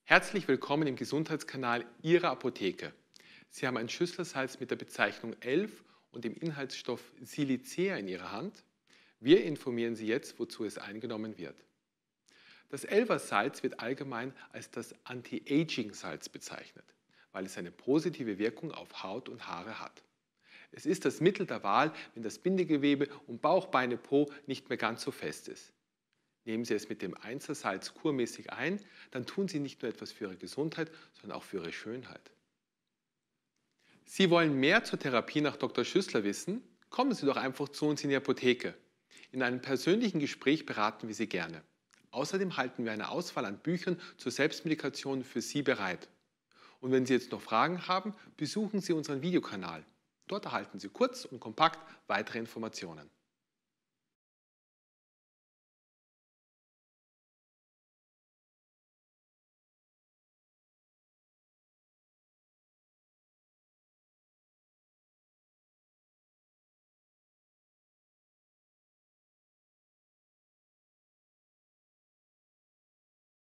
Herzlich willkommen im Gesundheitskanal Ihrer Apotheke. Sie haben ein Schüsselsalz mit der Bezeichnung 11 und dem Inhaltsstoff Silicea in Ihrer Hand. Wir informieren Sie jetzt, wozu es eingenommen wird. Das 11er Salz wird allgemein als das Anti-Aging-Salz bezeichnet, weil es eine positive Wirkung auf Haut und Haare hat. Es ist das Mittel der Wahl, wenn das Bindegewebe um Bauch, Beine, Po nicht mehr ganz so fest ist. Nehmen Sie es mit dem 1er Salz kurmäßig ein, dann tun Sie nicht nur etwas für Ihre Gesundheit, sondern auch für Ihre Schönheit. Sie wollen mehr zur Therapie nach Dr. Schüssler wissen? Kommen Sie doch einfach zu uns in die Apotheke. In einem persönlichen Gespräch beraten wir Sie gerne. Außerdem halten wir eine Auswahl an Büchern zur Selbstmedikation für Sie bereit. Und wenn Sie jetzt noch Fragen haben, besuchen Sie unseren Videokanal. Dort erhalten Sie kurz und kompakt weitere Informationen.